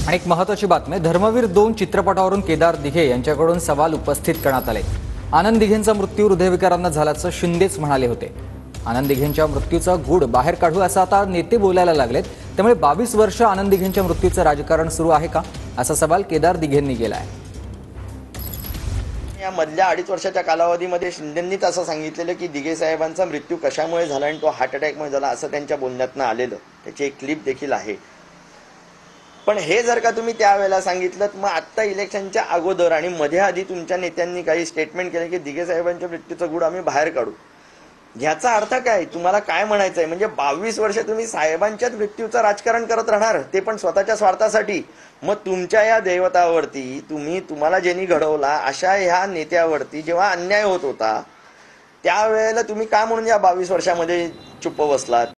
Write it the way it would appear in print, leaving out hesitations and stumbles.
आणि एक महत्त्वाची बातमी, धर्मवीर 2 चित्रपटावरून केदार दिघे यांच्याकडून सवाल उपस्थित करण्यात आले। आनंद दिघेंचा मृत्यू हृदयविकारानं झाल्याचं शिंदेच म्हणाले होते। आनंद दिघेंच्या मृत्यूचा गूढ बाहेर काढू असं आता नेते बोलायला लागलेत। त्यामुळे 22 वर्ष आनंद दिघेंच्या मृत्यूचं राजकारण सुरू आहे का, असा सवाल केदार दिघेंनी केला आहे। या मधल्या 2.5 वर्षाच्या कालावधीमध्ये शिंदेंनीच असं सांगितलेलं की दिघे साहेबांचा मृत्यू कशामुळे झाला आणि तो हार्ट अटॅकमुळे झाला असं त्यांच्या बोलण्यातनं आलेलं। त्याची एक क्लिप देखील आहे। पण हे जर का तुम्ही त्यावेळेला सांगितलं, मग आत्ता इलेक्शनच्या अगोदर आणि मध्ये आधी तुमच्या नेत्यांनी काही स्टेटमेंट केले की दिघे साहेबांच्या मृत्यूचा गूढ आम्ही बाहेर काढू, ह्याचा अर्थ काय? तुम्हाला काय म्हणायचं आहे? म्हणजे 22 वर्ष तुम्ही साहेबांच्याच मृत्यूचं राजकारण करत राहणार, ते पण स्वतःच्या स्वार्थासाठी। मग तुमच्या या दैवतावरती तुम्हाला ज्यांनी घडवला अशा ह्या नेत्यावरती जेव्हा अन्याय होत होता त्यावेळेला तुम्ही का म्हणून या 22 वर्षामध्ये चुप्प बसलात?